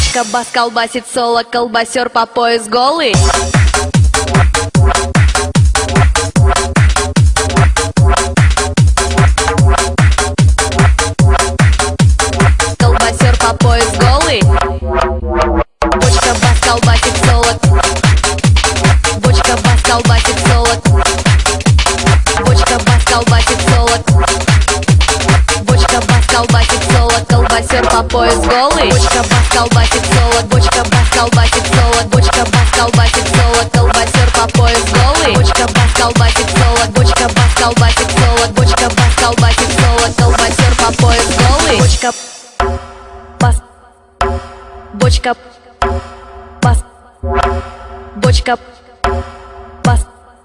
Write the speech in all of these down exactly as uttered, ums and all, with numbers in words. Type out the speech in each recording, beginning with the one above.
Бочка бас колбасит соло, колбасер по пояс голый. Колбасер по пояс голый. Бочка бас колбасит соло. Бочка бас колбасит соло. Бочка бас колбасит соло. Бочка бас колбасит соло, колбасер по пояс голый. Бочка бас колбасит соло, бочка бас колбасит соло. Бочка бас колбасит соло, колбасер по пояс голый. Бочка бас колбасит соло, бочка бас колбасит соло. Бочка бас колбасит соло, колбасер по пояс голый. Бочка бас. Бочка бас. Бочка бас.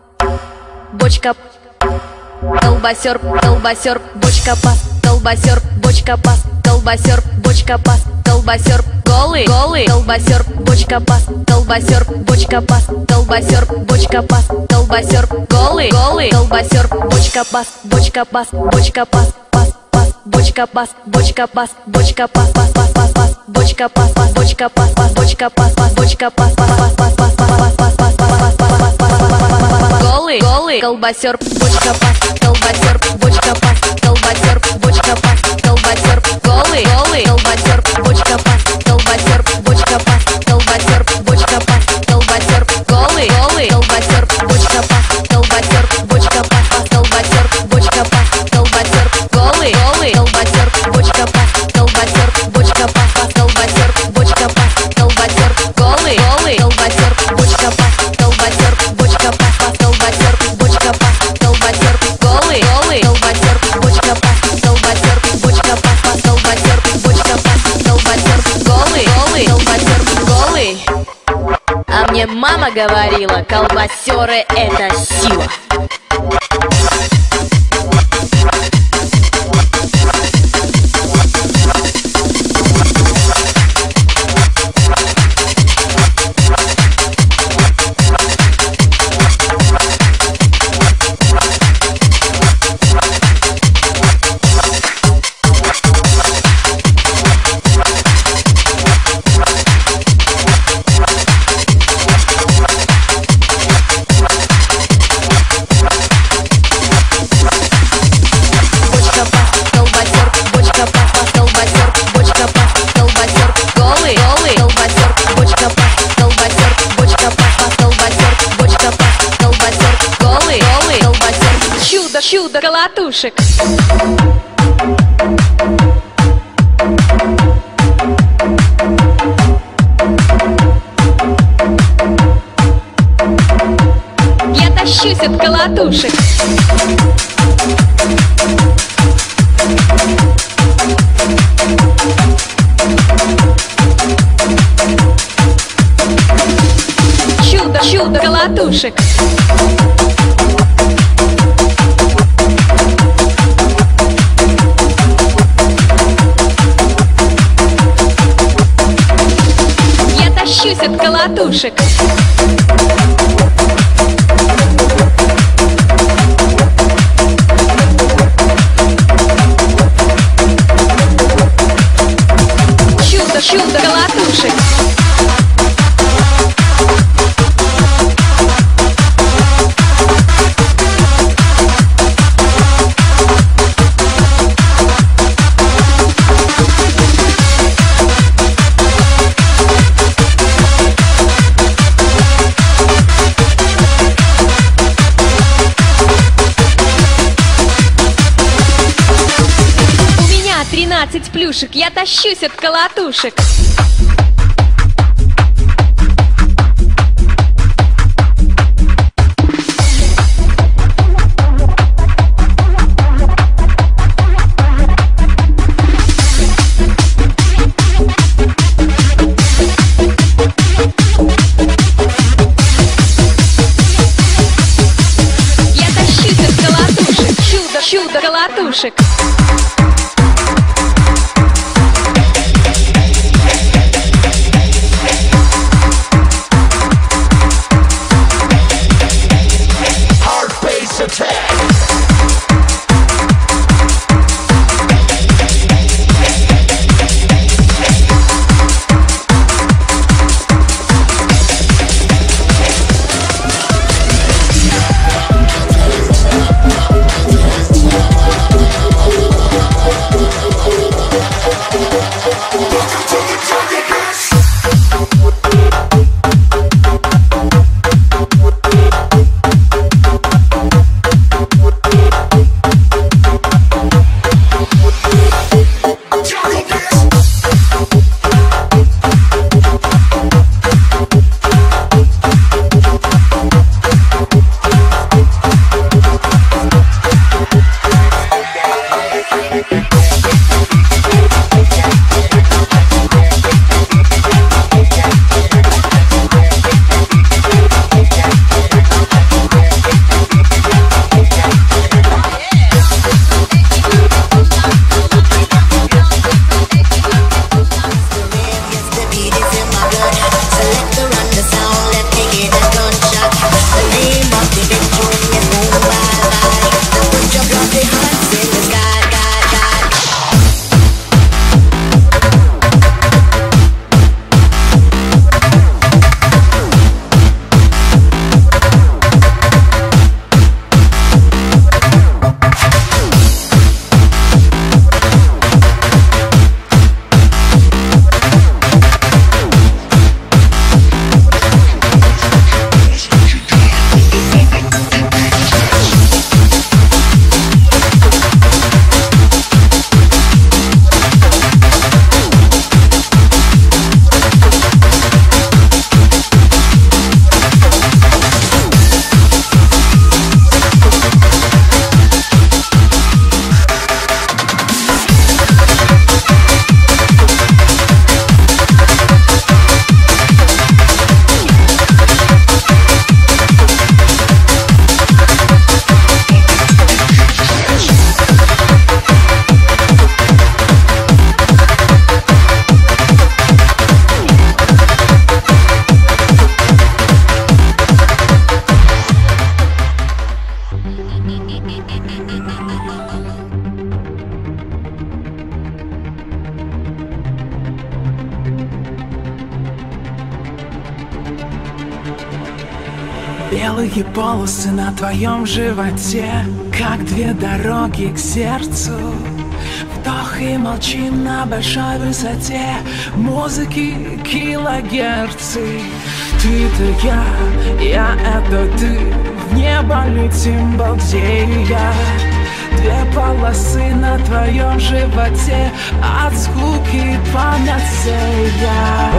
Бочка колбасер, колбасер, бочка бас, колбасер, бочка бас, колбасер, бочка бас, колбасер, голый, голый, колбасер, бочка бас, колбасер, бочка бас, колбасер, бочка бас, колбасер, голый, голый, колбасер, бочка бас, бочка бас, бочка бас, бас, бас, бочка бас, бочка бас, бочка бас, бас, бас, бас, бас, бочка бас, бас, бочка бас, бас, бочка бас, бас, бочка бас, бас, бас, бас, бас, бас, бас, бас, бас, бас, бас, бас, голый, голый, колбасер, бочка бас, колбасер, бочка бас, колбасер, бочка бас, колбасер, голый, голый, колбасер, бочка бас, колбасер, бочка бас, колбасер, бочка бас, колбасер, голый, голый, колбасер, бочка бас, колбасер, бочка бас, колбасер, бочка бас, колбасер, голый, голый, колбасер, бочка бас, колбасер, бочка бас, колбасер, бочка бас, колбасер, голый, голый, колбасер, бочка бас, колбасер, бочка бас, колбасер, бочка бас, колбасер, голый, голый, колбасер, бочка бас, колбасер, бочка бас, колбасер, бочка бас, колбасер, голый, голый, колбасер, голый. А мне мама говорила, колбасеры это сила. Чудо колотушек. Я тащусь от колотушек. Чудо, чудо колотушек. Тащусь от колотушек. Чудо, чудо колотушек. тринадцать плюшек, я тащусь от колотушек. Я тащусь от колотушек. Чудо, чудо колотушек. Белые полосы на твоем животе, как две дороги к сердцу. Вдох и молчим на большой высоте, музыки килогерцы. Ты-то я, я это ты, в небо летим, балдея. Две полосы на твоем животе, от скуки панацея.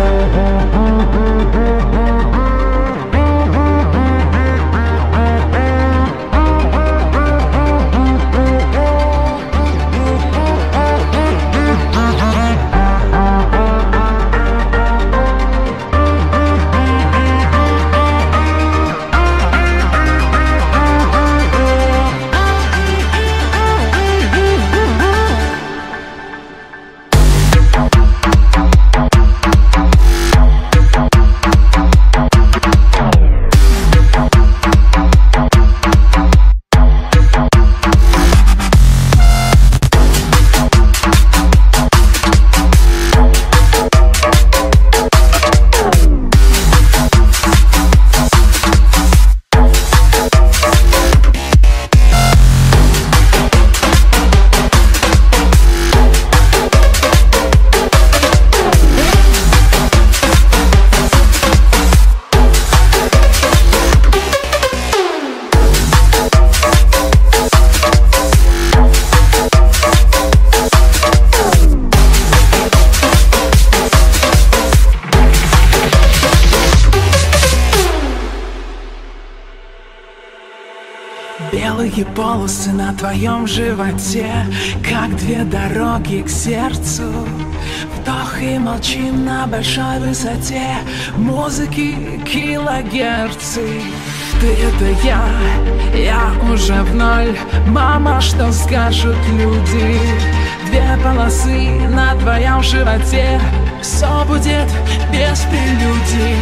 Белые полосы на твоем животе, как две дороги к сердцу. Вдох и молчим на большой высоте, музыки килогерцы. Ты это я, я уже в ноль. Мама, что скажут люди? Две полосы на твоем животе, все будет без прелюдий.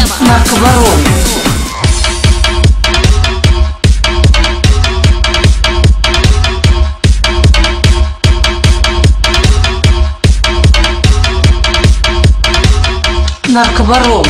Наркобарон. Наркобарон.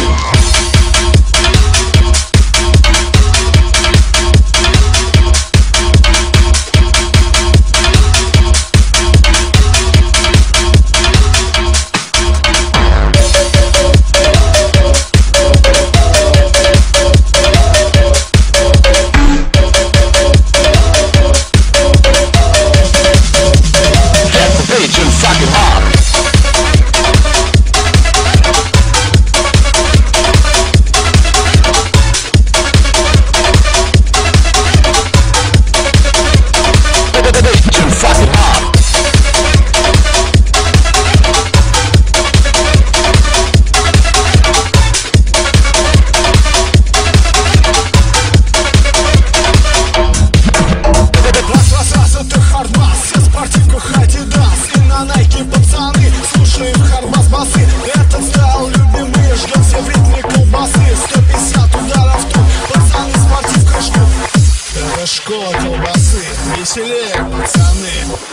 Школа колбасы, веселее, пацаны.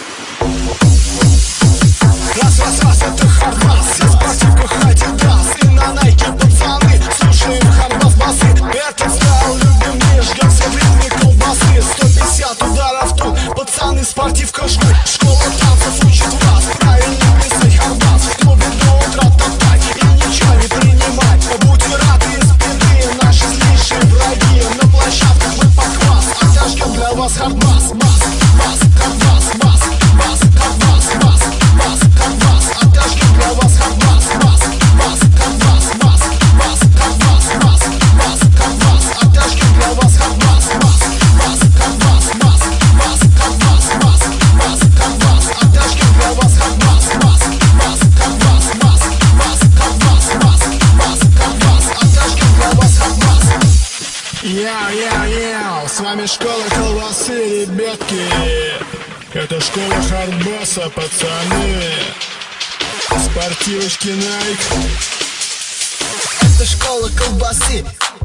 Раз, раз, раз, это хардбас. Все в спортивках Адидас и на найке, пацаны. Слушаем хардбас басы. Этот стайл любим мы, ждем все в ритме колбасы. сто пятьдесят ударов тут, пацаны, спортивка жгут. Школа танцев учит вас правильно писать хардбас. Любит до утра топтать и ничего не принимать. Будьте рады из спины, наши злейшие враги. На площадках мы похвас. Для вас хардбас, бас, бас, хардбас, бас, бас, хардбас, бас, бас, хардбас. Оттяжки для вас хардбас, бас, бас, хардбас, бас, бас, хардбас, бас, бас, хардбас. Оттяжки для вас хардбас, бас, бас, хардбас, бас, бас, хардбас, бас, бас, хардбас. Оттяжки для вас хардбас, бас, бас, хардбас, бас, бас, хардбас, бас, бас, хардбас. Оттяжки для вас хардбас. Яу-яу-яу, с вами школа колбасы, ребятки. Это школа хардбаса, пацаны. Спортивочки Nike. Это школа колбасы.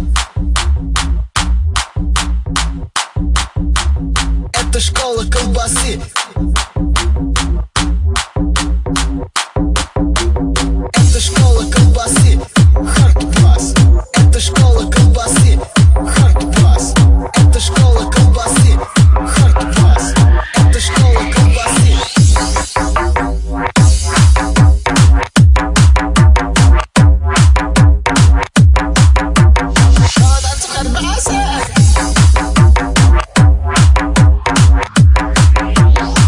Это школа колбасы. Это школа колбасы. Хардбас. Это школа колбасы. Хардбас. Это школа колбасы. Хардбас. Это школа колбасы. Хардбас.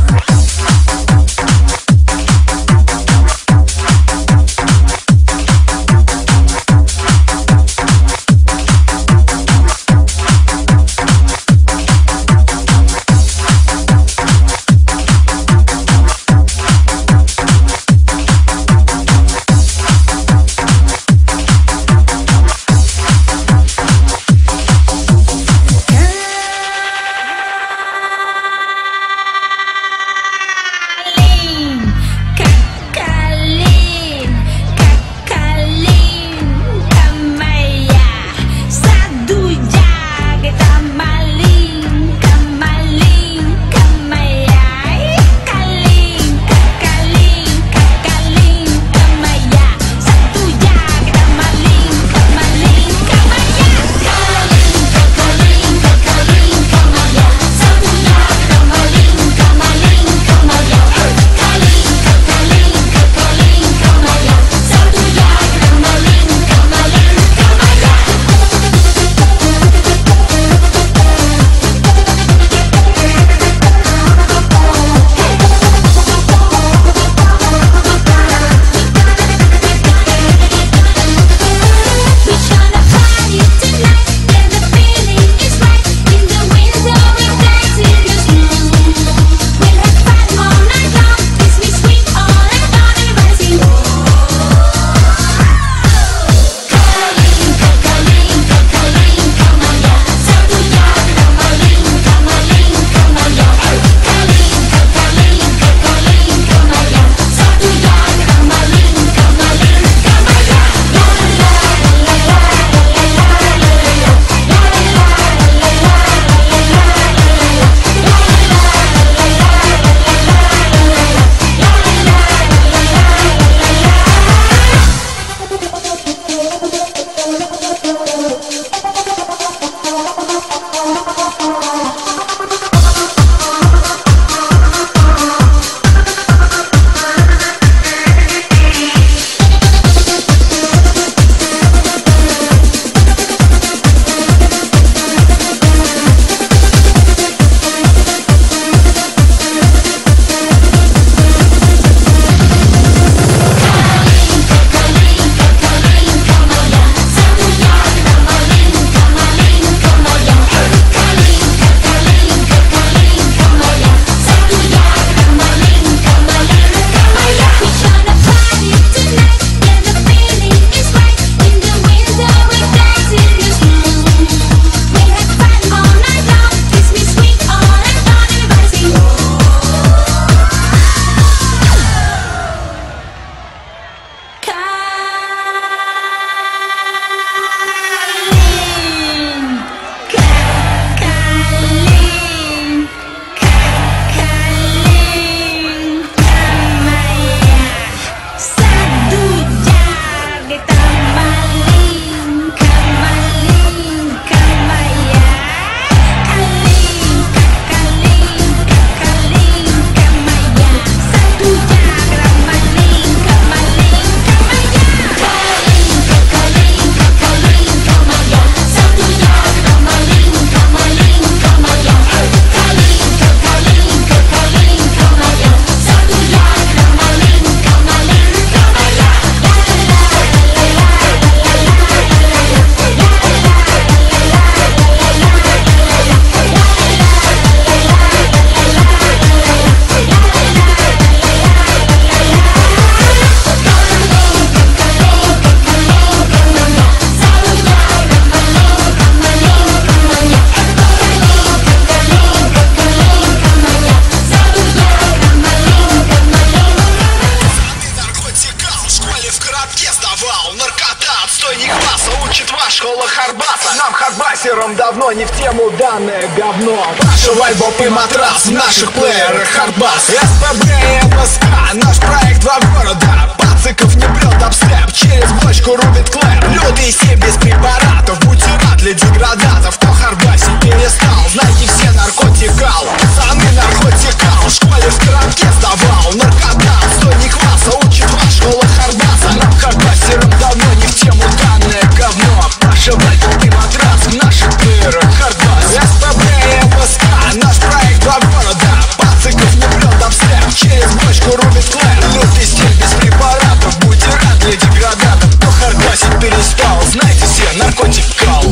Москва, школа Хардбаса. Нам, хардбасерам, давно не в тему данное говно. Ваши вайбоп и матрас в наших плеерах Хардбас. СПБ и МСК, наш проект два города. Пациков не прет обстеп, через бочку рубит клэп. Лютый семь без препаратов, будьте рад для деградатов. Кто Хардбасе перестал, знайте все наркотикал. Пацаны наркотикал, в школе в коробке сдавал. Наркотал, сотни класса учит вас школа Хардбаса. Нам, хардбасерам, давно не в тему данное говно. Паша вайбоп и матрас в наших плеерах Хардбас. СПБ и МСК, наш проект два города. Пациков не прет обстеп, через бочку рубит клэп. Лютый стиль без препаратов, будьте рад для деградатов. Кто хардбасить перестал, знайте все наркотикал.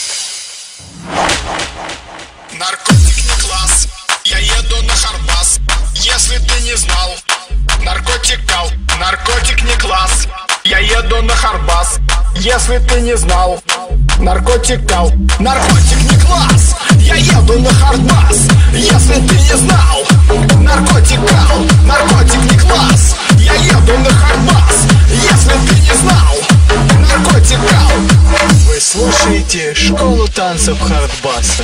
Наркотик не класс, я еду на Хардбас. Если ты не знал, наркотикал, наркотик не класс, я еду на Хардбас. Если ты не знал, наркотикал, наркотик не класс, я еду на Хардбас. Если ты не знал, наркотикал, наркотик не класс, я еду на Хардбас. Если ты не знал, наркотикал. Вы слушаете школу танцев Хардбаса.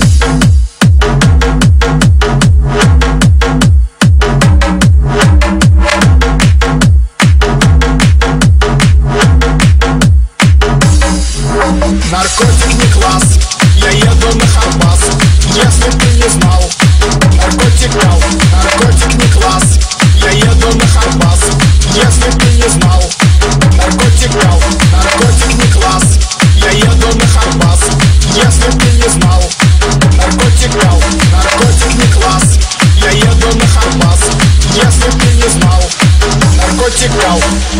Наркотик не класс, я еду на Хардбас. Если ты не знал, наркотикал, наркотик не класс, я еду на Хардбас. Если ты не знал, наркотикал, наркотик не класс, я еду на Хардбас. Если ты не знал, наркотикал, наркотик не класс, я еду на Хардбас. Если ты не знал, наркотикал.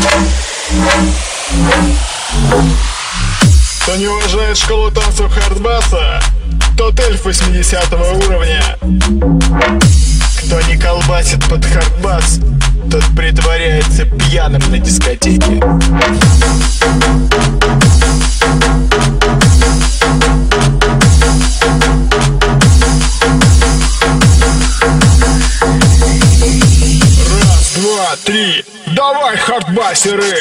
Кто не уважает школу танцев Хардбаса, тот эльф восьмидесятого уровня. Кто не колбасит под Хардбас, тот притворяется пьяным на дискотеке. Раз, два, три, давай, хардбасеры!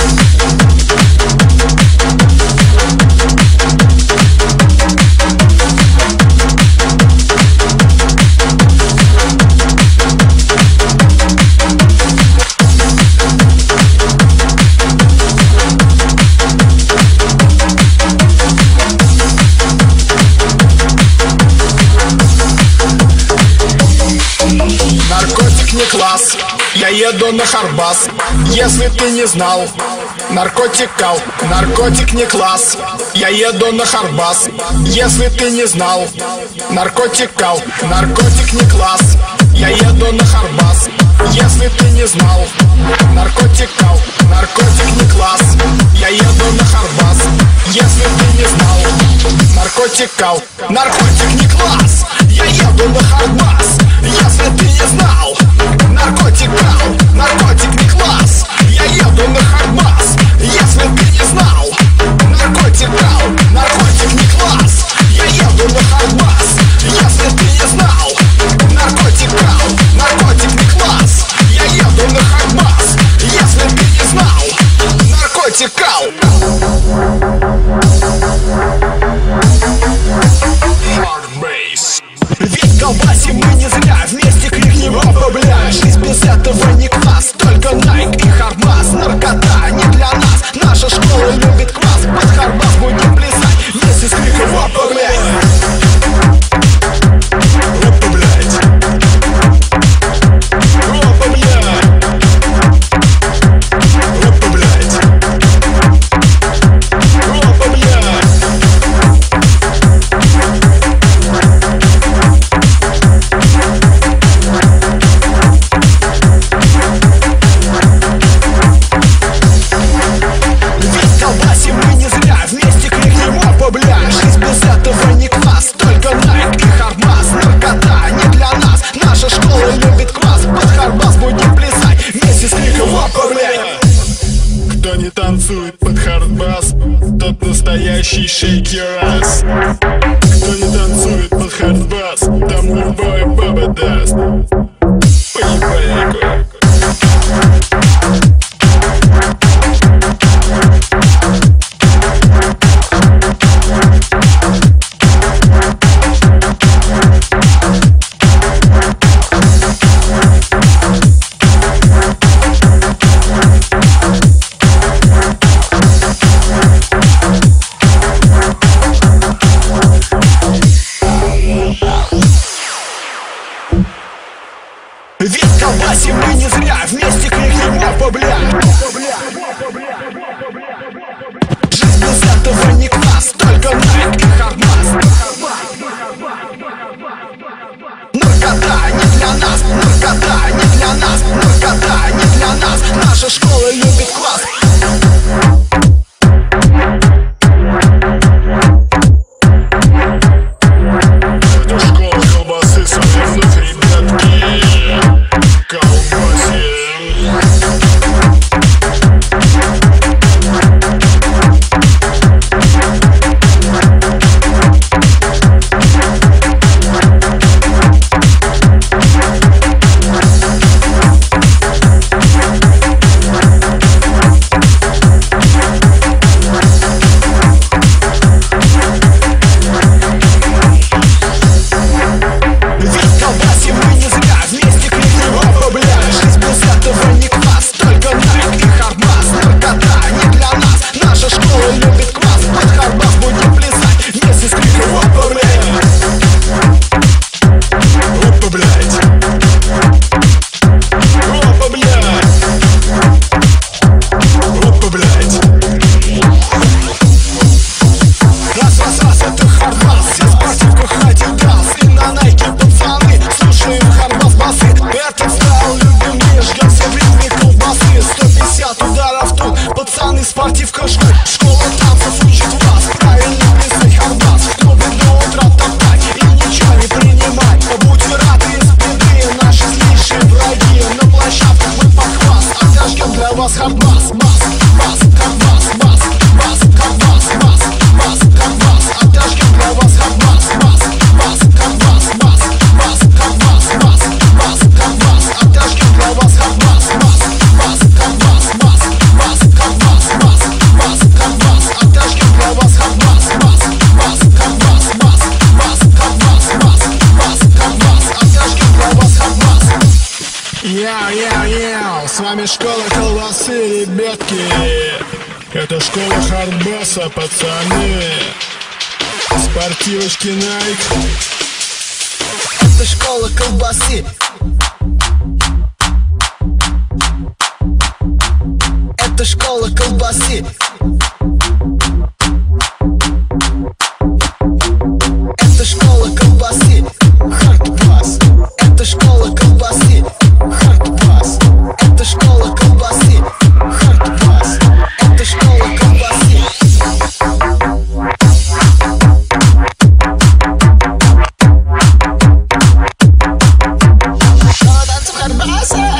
Наркотик не класс, я еду на Хардбас. Если ты не знал, наркотикал, наркотик не класс, я еду на Хардбас. Если ты не знал, наркотикал, наркотик не класс, я еду на Хардбас. Если ты не знал, наркотикал, наркотик не класс, я еду на Хардбас. Если ты не знал, наркотикал, наркотик не класс, я еду на Хардбас. Если ты не знал, наркотикал, наркотик не класс, я еду на Хардбас. Если ты не знал, наркотикал, наркотик не класс, я еду на Хардбас. Если ты не знал, наркотикал, наркотик не класс, я еду на Хардбас. Если ты не знал, наркотикал. Ведь колбасим мы не зря, вместе крикнем опа, бля. Жизнь без этого не класс, только Nike и Хардбас. Наркота не для нас, наша школа любит класс. Под Хардбас будем плясать, вместе с криком опа, бля. Опа, блядь. Опа, блядь. Опа, блядь. Опа, блядь. Кто не танцует под Хардбас, тот настоящий shake your ass. Кто не танцует под Хардбас, тому любая баба даст. Поебали. вами школа колбасы, ребятки. Это школа хардбаса, пацаны. Спортивочки Nike. Это школа колбасы. Это школа колбасы. Это школа колбасы. Хардбас. Это школа колбасы. Хардбас. Это школа колбасы. Хардбас. Это школа колбасы. Школа танцев хардбаса.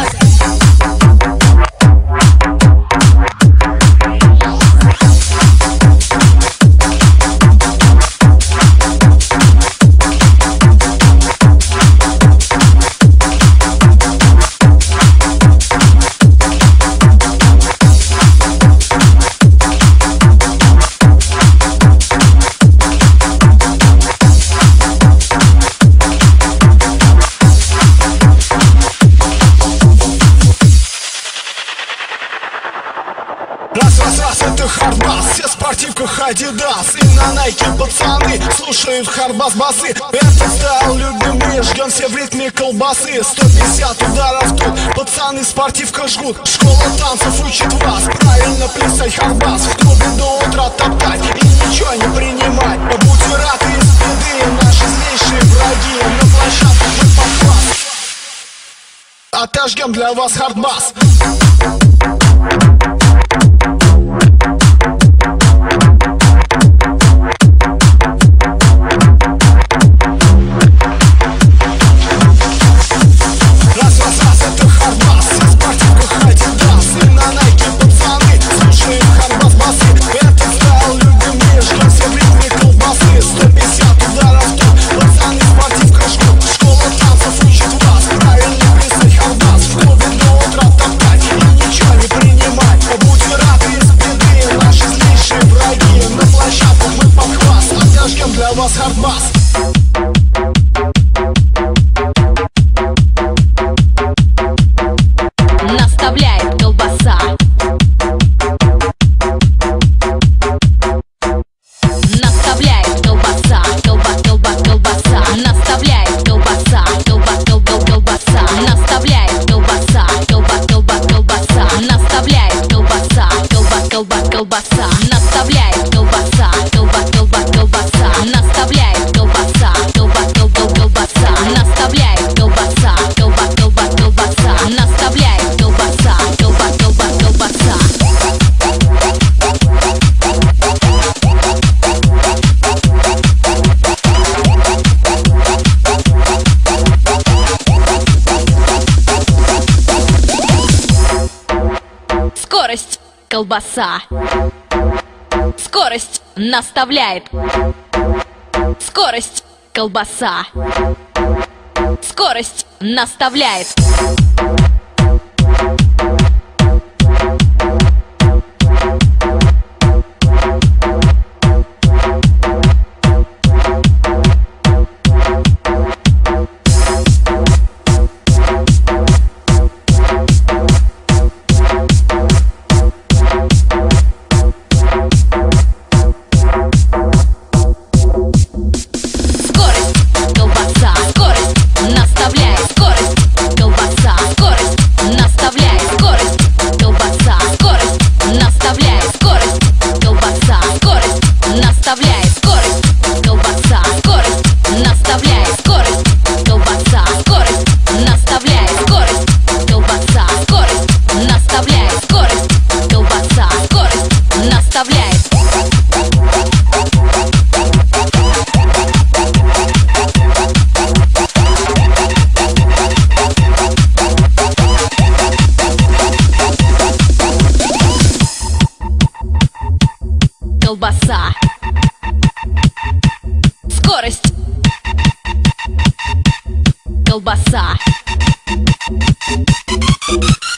Раз, раз, раз, это хардбас. Все в спортивках Адидас. И на Найке пацаны слушают хардбас басы. Это стайл любимый, ждем все в ритме колбасы. сто пятьдесят ударов тут, пацаны в спортивках жгут. Школа танцев учит вас правильно плясать хардбас. В клубе до утра топтать и ничего не принимать. Будьте рады из беды, наши злейшие враги. На площадке мы подкласс отожгем для вас хардбас. Для вас хардбас. Наставляет колбаса. Наставляет колбаса. Колба, колба, колбаса. Наставляет колбаса. Колба, колба, колбаса. Наставляет колбаса. Колба, колба, колбаса. Наставляет колбаса. Колба, колба, колбаса. Наставляет колбаса. Колба, колба, колбаса. Наставляет колбаса. Колба, колба, колбаса. Наставляет колбаса. Колба, колба, колбаса. Наставляет колбаса. Колба, колба, колбаса. Скорость колбаса. Скорость наставляет. Скорость колбаса. Скорость наставляет. Колбаса. Скорость. Колбаса.